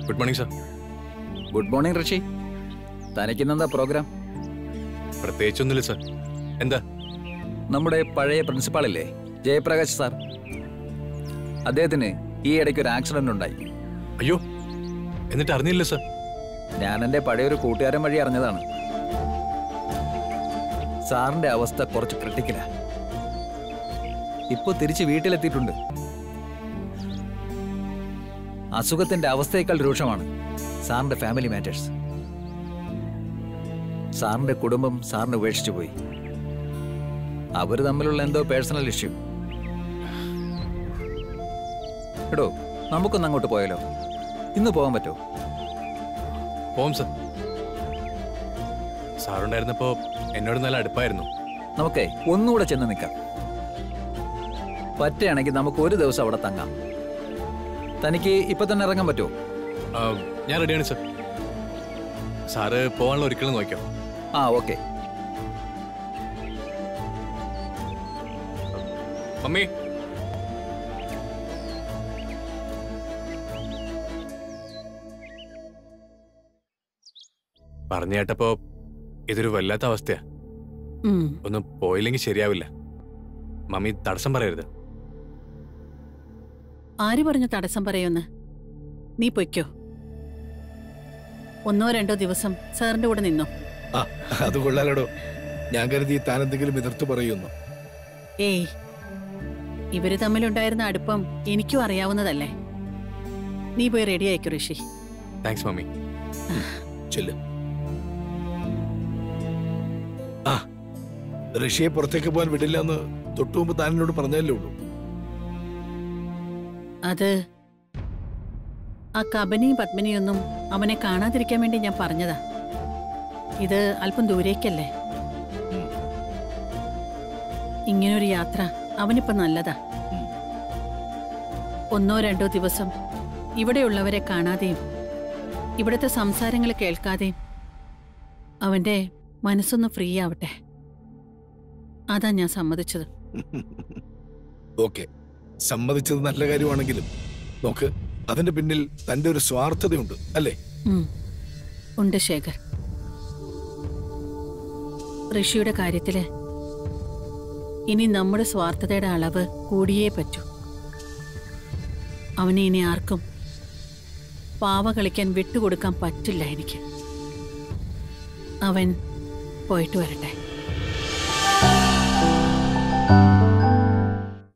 Good morning sir. Good morning Rishi. തനിക്കിന്നെന്താ program? പ്രത്യേകിച്ചൊന്നുമില്ല sir. എന്താ? നമ്മുടെ പഴയ പ്രിൻസിപ്പാളില്ലേ, ജയപ്രകാശ് സാർ, അദ്ദേഹത്തിന് ഈ ഇടയ്ക്ക് ഒരു ആക്സിഡന്റ് ഉണ്ടായി. അയ്യോ, എന്നിട്ട് അറിഞ്ഞില്ല സർ? ഞാൻ എൻ്റെ പഴയൊരു കൂട്ടുകാരൻ വഴി അറിഞ്ഞതാണ്. സാറിന്റെ അവസ്ഥ കുറച്ച് ക്രിട്ടിക്കലാ. ഇപ്പൊ തിരിച്ച് വീട്ടിലെത്തിയിട്ടുണ്ട്. അസുഖത്തിന്റെ അവസ്ഥയേക്കാൾ രൂക്ഷമാണ് സാറിന്റെ ഫാമിലി മാറ്റേഴ്സ്. സാറിന്റെ കുടുംബം സാറിനെ ഉപേക്ഷിച്ചു പോയി. അവര് തമ്മിലുള്ള എന്തോ പേഴ്സണൽ ഇഷ്യൂ. എടോ, നമുക്കൊന്ന് അങ്ങോട്ട് പോയാലോ? ഇന്ന് പോകാൻ പറ്റുമോ? പോവാം സർ. സാറുണ്ടായിരുന്നപ്പോ എന്നോട് നല്ല അടുപ്പായിരുന്നു. നമുക്കേ ഒന്നുകൂടെ ചെന്ന് നിൽക്കാം. പറ്റുകയാണെങ്കിൽ നമുക്ക് ഒരു ദിവസം അവിടെ തങ്ങാം. തനിക്ക് ഇപ്പൊ തന്നെ ഇറങ്ങാൻ പറ്റുമോ? ഞാൻ റെഡിയാണ് സർ. സാറ് പോകാനുള്ള ഒരിക്കലും നോക്കാം. ആ, ഓക്കെ. മമ്മി, പറഞ്ഞു കേട്ടപ്പോ ഇതൊരു വല്ലാത്ത അവസ്ഥയാ. ഒന്നും പോയില്ലെങ്കിൽ ശരിയാവില്ല. മമ്മി തടസ്സം പറയരുത്. ആര് പറഞ്ഞു തടസ്സം പറയുമെന്ന്? നീ പൊയ്ക്കോ. 1-2 ദിവസം സാറിന്റെ കൂടെ നിന്നോ. അത് കൊള്ളാലോ. ഞാൻ കരുതി താൻ എന്തെങ്കിലും എതിർത്ത് പറയുന്നു. ഏയ്, ഇവര് തമ്മിലുണ്ടായിരുന്ന അടുപ്പം എനിക്കും അറിയാവുന്നതല്ലേ. നീ പോയി റെഡി ആയിക്കോ ഋഷി. Thanks mummy. ചെല്ല്. ആ, ഋഷിയെ പുറത്തേക്ക് പോകാൻ വിടില്ല എന്ന് തൊട്ടു മുമ്പ് താൻ എന്നോട് പറഞ്ഞല്ലേ ഉള്ളൂ. അത് ആ കബനിയും പത്മിനിയൊന്നും അവനെ കാണാതിരിക്കാൻ വേണ്ടി ഞാൻ പറഞ്ഞതാ. ഇത് അല്പം ദൂരേക്കല്ലേ. ഇങ്ങനൊരു യാത്ര അവനിപ്പോ നല്ലതാ. 1-2 ദിവസം ഇവിടെയുള്ളവരെ കാണാതെയും ഇവിടുത്തെ സംസാരങ്ങൾ കേൾക്കാതെയും അവന്റെ മനസ്സൊന്ന് ഫ്രീ ആവട്ടെ. അതാ ഞാൻ സമ്മതിച്ചത്. ഓക്കെ, സമ്മതിച്ചത് നല്ല കാര്യമാണെങ്കിലും നോക്ക്, അതിന്റെ പിന്നിൽ തന്റെ ഒരു സ്വാർത്ഥതയുണ്ട് അല്ലേ? ഉണ്ട് ശേഖർ. ഋഷിയുടെ കാര്യത്തില് ഇനി നമ്മുടെ സ്വാർത്ഥതയുടെ അളവ് കൂടിയേ പറ്റൂ. അവനെ ഇനി ആർക്കും പാവ കളിക്കാൻ വിട്ടുകൊടുക്കാൻ പറ്റില്ല എനിക്ക്. അവൻ പോയിട്ട് വരട്ടെ.